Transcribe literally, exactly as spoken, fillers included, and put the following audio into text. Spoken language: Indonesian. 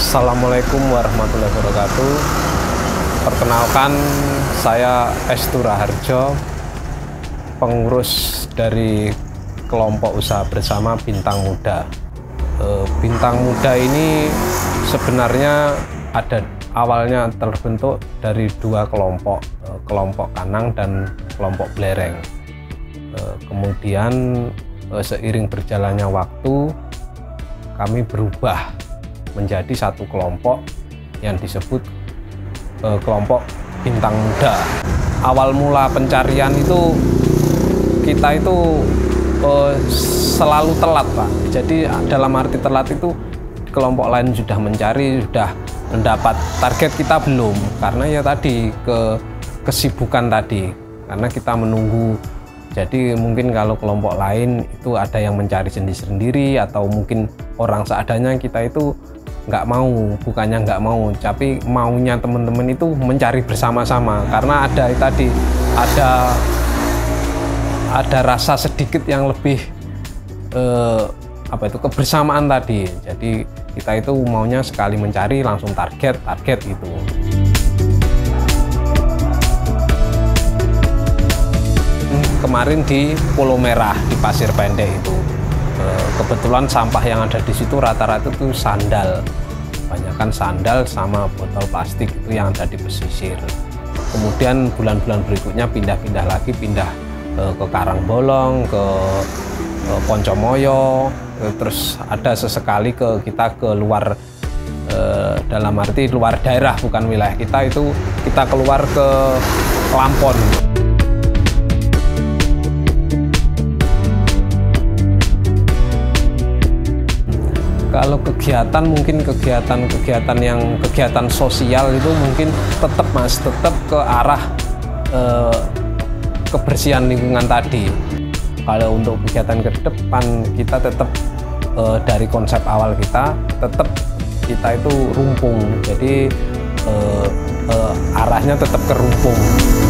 Assalamualaikum warahmatullahi wabarakatuh. Perkenalkan, saya Estu Raharjo, pengurus dari kelompok usaha bersama Bintang Muda. Bintang Muda ini sebenarnya ada awalnya terbentuk dari dua kelompok, kelompok Kanang dan kelompok Blereng. Kemudian seiring berjalannya waktu, kami berubah menjadi satu kelompok yang disebut eh, kelompok Bintang Muda. Awal mula pencarian itu kita itu eh, selalu telat, Pak. Jadi dalam arti telat itu kelompok lain sudah mencari, sudah mendapat target, kita belum, karena ya tadi ke kesibukan tadi, karena kita menunggu. Jadi mungkin kalau kelompok lain itu ada yang mencari sendiri-sendiri atau mungkin orang seadanya, kita itu nggak mau, bukannya nggak mau, tapi maunya teman-teman itu mencari bersama-sama, karena ada tadi ada ada rasa sedikit yang lebih eh, apa itu kebersamaan tadi. Jadi kita itu maunya sekali mencari langsung target target itu. Kemarin di Pulau Merah di Pasir Pendek itu kebetulan sampah yang ada di situ rata-rata itu sandal, kebanyakan sandal sama botol plastik itu yang ada di pesisir. Kemudian bulan-bulan berikutnya pindah-pindah lagi, pindah eh, ke Karangbolong, ke, ke Poncomoyo, eh, terus ada sesekali ke kita ke luar, eh, dalam arti luar daerah, bukan wilayah kita, itu kita keluar ke Lampon. Kalau kegiatan, mungkin kegiatan-kegiatan yang kegiatan sosial itu mungkin tetap mas, tetap ke arah eh, kebersihan lingkungan tadi. Kalau untuk kegiatan ke depan, kita tetap eh, dari konsep awal kita, tetap kita itu rumpung. Jadi eh, eh, arahnya tetap ke rumpung.